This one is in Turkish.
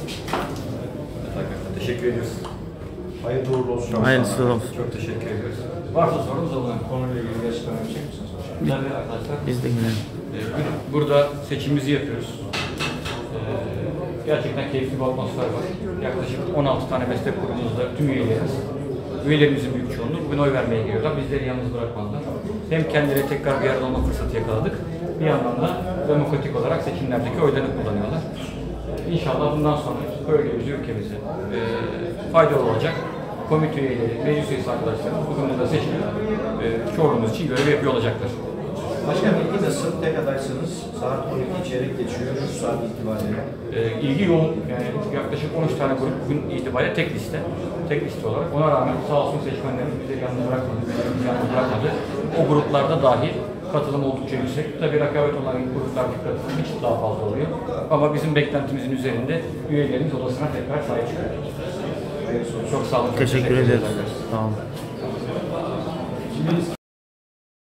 Teşekkür ediyoruz. Hayırlı uğurlu olsun. Hayırlısı olsun. Çok teşekkür ediyoruz. Varsa sorunuz olan konuyla ilgili bir açıklama yapacak mısınız? Tabii arkadaşlar. Biz de yine. Burada seçimimizi yapıyoruz. Gerçekten keyifli bir atmosfer var. Yaklaşık 16 tane meslek grubumuzda tüm üyelerimiz. Üyelerimizin büyük çoğunluğu bugün oy vermeye geliyorlar. Bizleri yalnız bırakmadılar. Hem kendileri tekrar bir arada olma fırsatı yakaladık. Bir yandan da demokratik olarak seçimlerdeki oylarını kullanıyorlar. İnşallah bundan sonra bölgemize, ülkemize faydalı olacak. Komite üyeleri, meclis üyesi arkadaşlarımız bugün burada seçilip Çorlu'muz için görev yapıyor olacaklar. Başkanım, ilgi nasıl? Tek adaysınız. Saat 12 çeyrek geçiyor. Şu saat itibariyle. İlgi yoğun. Yani yaklaşık 13 tane grup bugün itibariyle tek liste. Tek liste olarak. Ona rağmen sağ olsun seçmenlerimiz bizi yalnız bırakmadı. Yalnız bırakmadı. O gruplarda dahil katılım oldukça yüksek. Tabii rakabet olan gruplardaki katılım hiç daha fazla oluyor. Ama bizim beklentimizin üzerinde üyelerimiz odasına tekrar sahip çıkıyor. Çok sağ olun. Teşekkür ederiz. Sağ olun.